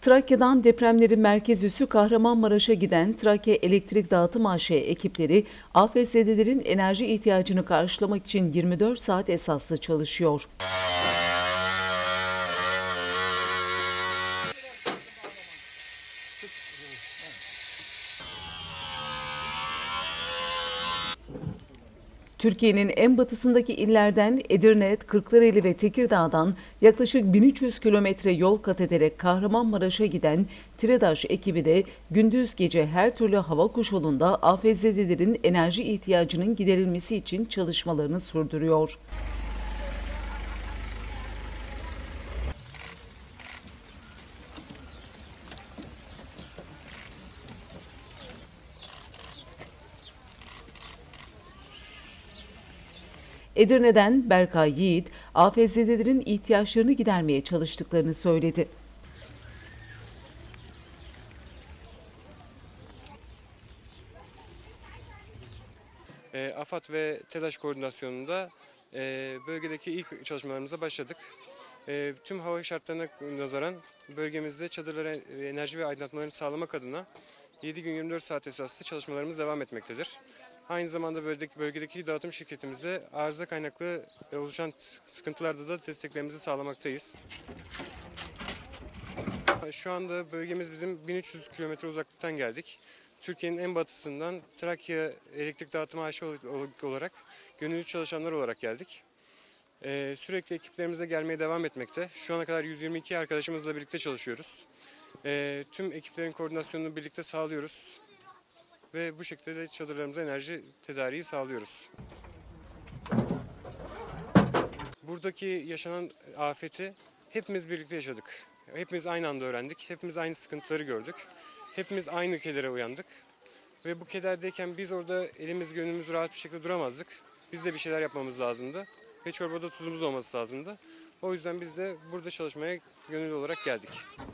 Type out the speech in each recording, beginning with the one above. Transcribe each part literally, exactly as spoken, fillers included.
Trakya'dan depremlerin merkez üssü Kahramanmaraş'a giden Trakya Elektrik Dağıtım A Ş ekipleri afetzedelerin enerji ihtiyacını karşılamak için yirmi dört saat esaslı çalışıyor. Türkiye'nin en batısındaki illerden Edirne, Kırklareli ve Tekirdağ'dan yaklaşık bin üç yüz kilometre yol kat ederek Kahramanmaraş'a giden TİREDAŞ ekibi de gündüz gece her türlü hava koşulunda afetzedelerin enerji ihtiyacının giderilmesi için çalışmalarını sürdürüyor. Edirne'den Berkay Yiğit, afetzedelerin ihtiyaçlarını gidermeye çalıştıklarını söyledi. E, AFAD ve TEDAŞ koordinasyonunda e, bölgedeki ilk çalışmalarımıza başladık. E, tüm hava şartlarına nazaran bölgemizde çadırlara enerji ve aydınlatmalarını sağlamak adına yedi gün yirmi dört saat esaslı çalışmalarımız devam etmektedir. Aynı zamanda bölgedeki, bölgedeki dağıtım şirketimize arıza kaynaklı oluşan sıkıntılarda da desteklerimizi sağlamaktayız. Şu anda bölgemiz bizim bin üç yüz kilometre uzaklıktan geldik. Türkiye'nin en batısından Trakya Elektrik Dağıtım A Ş olarak gönüllü çalışanlar olarak geldik. Ee, sürekli ekiplerimize gelmeye devam etmekte. Şu ana kadar yüz yirmi iki arkadaşımızla birlikte çalışıyoruz. Ee, tüm ekiplerin koordinasyonunu birlikte sağlıyoruz. Ve bu şekilde de çadırlarımıza enerji tedariği sağlıyoruz. Buradaki yaşanan afeti hepimiz birlikte yaşadık. Hepimiz aynı anda öğrendik. Hepimiz aynı sıkıntıları gördük. Hepimiz aynı kedere uyandık. Ve bu kederdeyken biz orada elimiz gönlümüz rahat bir şekilde duramazdık. Biz de bir şeyler yapmamız lazımdı. Ve çorbada tuzumuz olması lazımdı. O yüzden biz de burada çalışmaya gönüllü olarak geldik.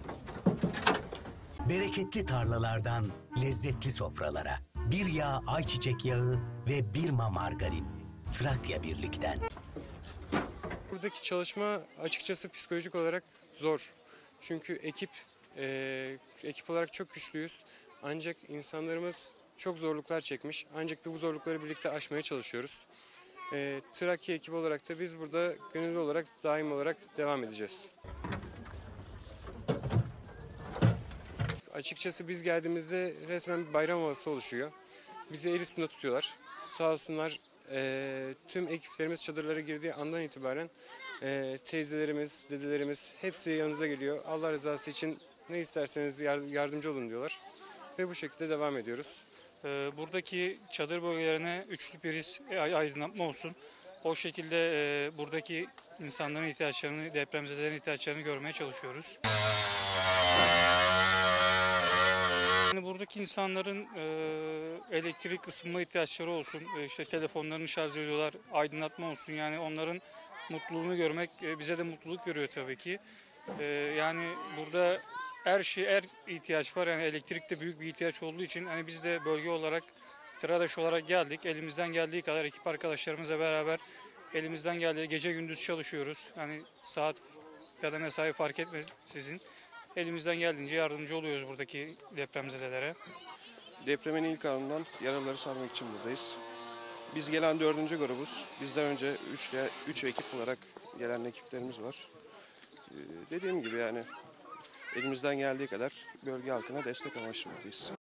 Bereketli tarlalardan lezzetli sofralara. Bir yağ ayçiçek yağı ve bir ma margarin. Trakya Birlik'ten. Buradaki çalışma açıkçası psikolojik olarak zor. Çünkü ekip, e, ekip olarak çok güçlüyüz. Ancak insanlarımız çok zorluklar çekmiş. Ancak bu zorlukları birlikte aşmaya çalışıyoruz. E, Trakya ekibi olarak da biz burada gönüllü olarak, daim olarak devam edeceğiz. Açıkçası biz geldiğimizde resmen bir bayram havası oluşuyor. Bizi el üstünde tutuyorlar. Sağ olsunlar e, tüm ekiplerimiz çadırlara girdiği andan itibaren e, teyzelerimiz, dedelerimiz hepsi yanınıza geliyor. Allah rızası için ne isterseniz yardımcı olun diyorlar. Ve bu şekilde devam ediyoruz. Buradaki çadır bölgelerine üçlü priz aydınlatma olsun. O şekilde buradaki insanların ihtiyaçlarını, depremzedelerin ihtiyaçlarını görmeye çalışıyoruz. Yani buradaki insanların elektrik ısınma ihtiyaçları olsun, işte telefonlarını şarj ediyorlar, aydınlatma olsun. Yani onların mutluluğunu görmek bize de mutluluk veriyor tabii ki. Yani burada her şey, her ihtiyaç var. Yani elektrik de büyük bir ihtiyaç olduğu için hani biz de bölge olarak, TİREDAŞ olarak geldik. Elimizden geldiği kadar ekip arkadaşlarımızla beraber elimizden geldiği gece gündüz çalışıyoruz. Hani saat ya da mesai fark etmez sizin. Elimizden geldiğince yardımcı oluyoruz buradaki depremzedelere. Depremin ilk anından yaralıları sarmak için buradayız. Biz gelen dördüncü grubuz. Bizden önce üç, üç ekip olarak gelen ekiplerimiz var. Ee, dediğim gibi yani elimizden geldiği kadar bölge halkına destek amaçlı buradayız.